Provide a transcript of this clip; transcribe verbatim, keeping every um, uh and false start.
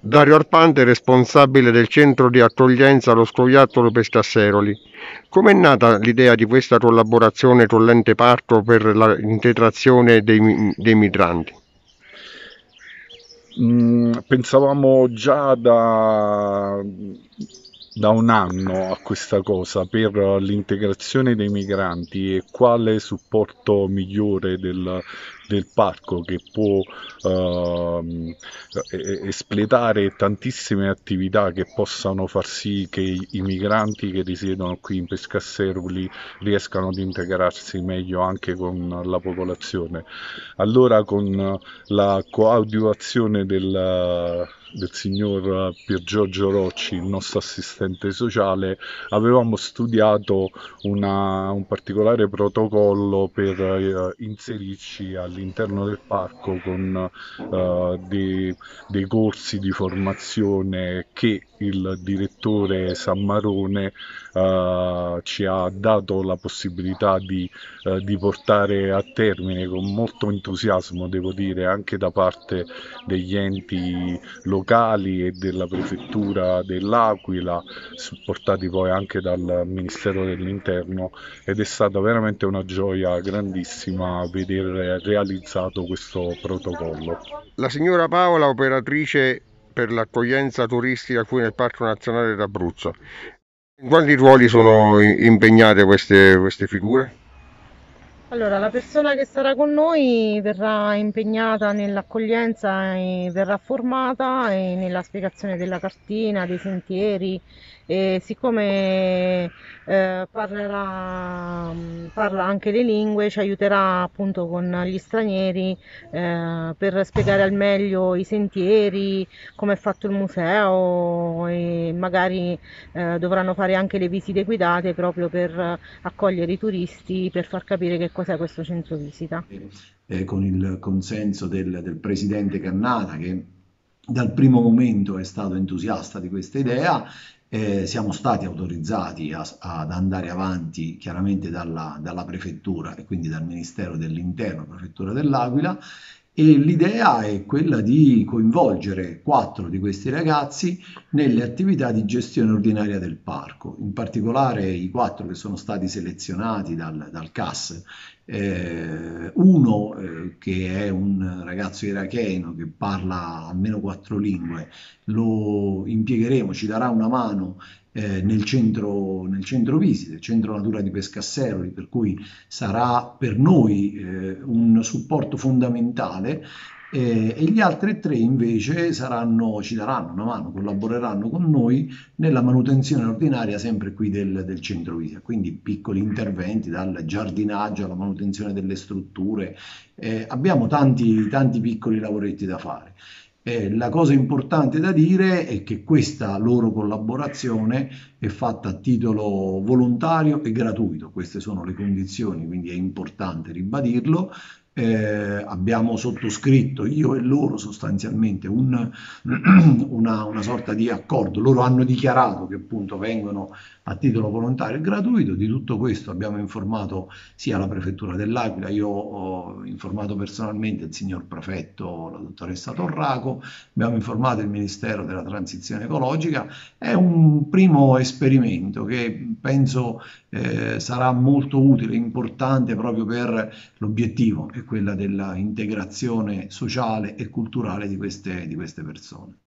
Dario Arpante, responsabile del centro di accoglienza allo scoiattolo Pescasseroli. Come è nata l'idea di questa collaborazione con l'ente parco per la- l'integrazione dei, mi- dei migranti? Mm, pensavamo già da, da un anno a questa cosa per l'integrazione dei migranti e quale supporto migliore del, del parco che può ehm, e- espletare tantissime attività che possano far sì che i, i migranti che risiedono qui in Pescasseroli riescano ad integrarsi meglio anche con la popolazione. Allora, con la coadiuvazione del, del signor Pier Giorgio Rocci, il nostro assistente sociale, avevamo studiato una- un particolare protocollo per eh, inserirci all'interno del parco con eh, dei, dei corsi di formazione che il direttore Sammarone eh, ci ha dato la possibilità di eh, di portare a termine con molto entusiasmo, devo dire, anche da parte degli enti locali e della prefettura dell'Aquila, supportati poi anche dal Ministero dell'Interno, ed è stata veramente una gioia grandissima vedere realizzato questo protocollo. La signora Paola, operatrice per l'accoglienza turistica qui nel Parco Nazionale d'Abruzzo. In quali ruoli sono i- impegnate queste, queste figure? Allora, la persona che sarà con noi verrà impegnata nell'accoglienza e verrà formata e nella spiegazione della cartina, dei sentieri e siccome eh, parlerà, mh, parla anche le lingue, ci aiuterà appunto con gli stranieri eh, per spiegare al meglio i sentieri, come è fatto il museo e magari eh, dovranno fare anche le visite guidate proprio per accogliere i turisti per far capire che cos'è questo centro visita. eh, con il consenso del, del presidente Cannata che dal primo momento è stato entusiasta di questa idea. Eh, siamo stati autorizzati a- ad andare avanti chiaramente dalla, dalla prefettura e quindi dal Ministero dell'Interno, prefettura dell'Aquila, e l'idea è quella di coinvolgere quattro di questi ragazzi nelle attività di gestione ordinaria del parco, in particolare i quattro che sono stati selezionati dal, dal C A S. Eh, uno eh, che è un ragazzo iracheno che parla almeno quattro lingue, lo impiegheremo, ci darà una mano eh, nel centro, nel centro visite, il centro natura di Pescasseroli, per cui sarà per noi eh, un supporto fondamentale. Eh, e gli altri tre invece saranno, ci daranno una mano, collaboreranno con noi nella manutenzione ordinaria sempre qui del, del centro visita, quindi piccoli interventi dal giardinaggio alla manutenzione delle strutture. Eh, abbiamo tanti, tanti piccoli lavoretti da fare. Eh, la cosa importante da dire è che questa loro collaborazione è fatta a titolo volontario e gratuito, queste sono le condizioni, quindi è importante ribadirlo. Eh, abbiamo sottoscritto io e loro sostanzialmente un, una, una sorta di accordo, loro hanno dichiarato che appunto vengono a titolo volontario e gratuito. Di tutto questo abbiamo informato sia la prefettura dell'Aquila, io ho informato personalmente il signor prefetto, la dottoressa Torraco, abbiamo informato il Ministero della Transizione Ecologica. È un primo esperimento che penso eh, sarà molto utile, importante proprio per l'obiettivo, che è quella della integrazione sociale e culturale di queste, di queste persone.